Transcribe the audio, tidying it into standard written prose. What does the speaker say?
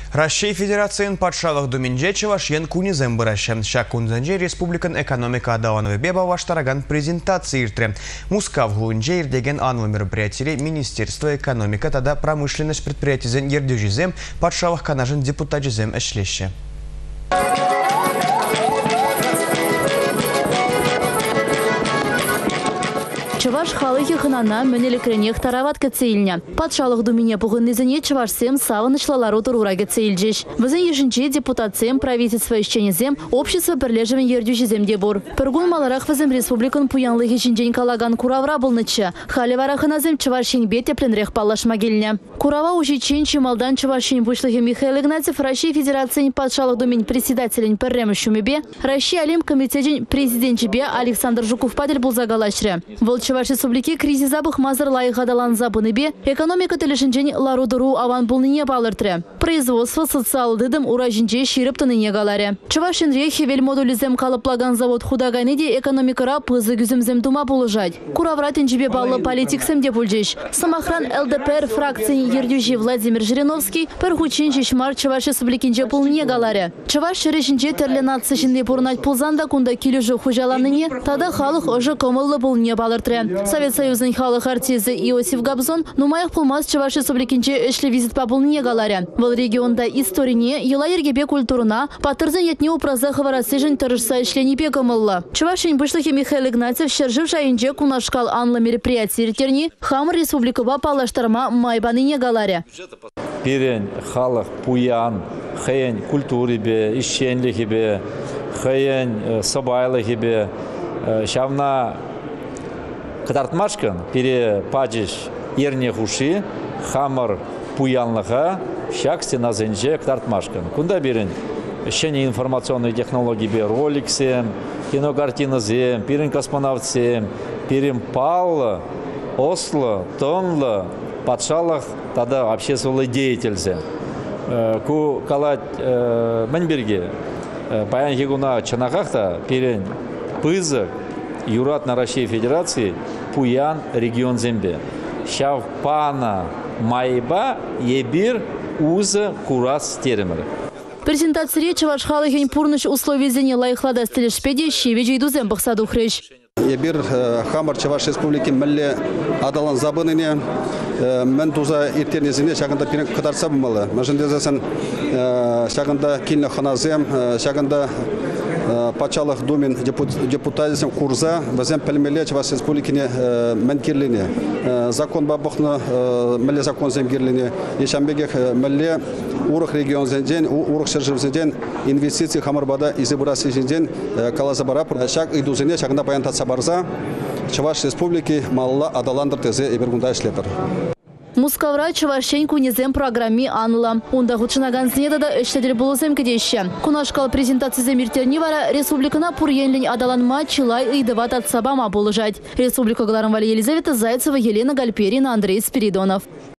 Россия Федерациян патшалық думенже чавашен кунизем бұрашем. Шак кунзанже республикан экономика адауановы беба ваштараган презентации иртре. Мускав глунже ирдеген анлы мероприятия Министерства экономика тада промышленность предприятизен ердюжизем патшалық канажен депутатизем эшлеше. Чаваш халыхи ханана менелекренех тарават кецейльня. Патшалық думине пугыннезене чавашсем савынышлалару турураге цейльджеш. Вазен ешінче депутатсем правительство ищенезем общество бірлежевен ердюжизем дебур. Пергун маларах вазем республикан пуянлығы жинжен калаган куравра болнычы. Хали вараханазем чавашин бете пленрех палашмагельня. Курава ужичен чималдан чавашин бушлығы Михаил Игнатьев Россия Федерациян патшалық думень председателен перремы шумебе, Россия Алим комитетен президентчебе Александр Жуков-Падель был загалашры. Чаваш республики кризис забых мазар лайық адалан забыныбе, экономика телешінжен ларудыру аван булныне балыртыры. Производство социалдыдым уражинже ширып тыныне галаре. Чавашин рехи вель модулизем калыплаган завод худагайныде экономикара пызы күзімзем тума булыжать. Кураврат инжибе баллы политиксем де пульжеш. Самохран ЛДПР фракциян ердюжи Владимир Жириновский перхучин жешмар Чаваш республикинже пулне галаре. Чаваш шерешинже терленатсы жинне пурнать пулзанда кунда килюжу хужаланыне, тада халық ожы комылы пулне балыртыры. Совет Союзын халық артизы Иосиф Габзон нумаях пулмаз Чаваш республикинче эшлі визит пабулне галаре. В регионда историне ела ергебе культурна патырзын етне упраза хаварасы жын тұрышса эшленепе комылла. Чавашин бышлыхи Михаил Игнатьев шержив жайынже кунашкал анлы мероприятия иртерни хамыр республикова палаштарма майбаныне галаре. Пирен халық пуян, хэйн культурибе, ищенлихибе, хэйн сабайлихибе, шавна Катартмашкан пере падиш ерне хуши хамар пуянлыха шаксте на зенже катартмашкан. Кунда берен шене информационные технологии бе роликсем, кинокартиназем, перен космонавтсем, перен пал, осло, тонло, патшалах тогда общественный деятельзе. Ку калать Манберге, паян хигуна чанахахта перен пызык юрат на России Федерации пуян регион зембе. Шав пана майба ебир уза курас теремер. Презентация Чаваш халыхин пурныш условий зене лайхлада стелешпеде щевеже иду зембах саду хрещ. Ебир хамар Чаваш республики мэлле адалан забыныне мен туза иртернезине шагында пирен катарса бумалы. Мәжіндезесін шагында кинне ханазем, шагында патшалық думен депутатизм курза вазем пельмеле Чаваш республикине менкирлине. Закон бабухна мэлле закон земгирлине. Ешамбегех мэлле урых регион зенден, урых шержив зенден, инвестиции хамарбада изыбырасы зенден калазабара шаг идузине шагында паянтатса барза Чаваш республики малла адаландыр тезе ебергунда ишлепер. Мускавра Чавашен кунизем программе анла. Унда худшинаган снеда да эштедер булузем кедеще. Кунашкал презентации замиртерни вара республикана пурьенлень адаланма чилай и дават от сабама булыжать. Республика Гларамвали Елизавета Зайцева, Елена Гальперина, Андрей Спиридонов.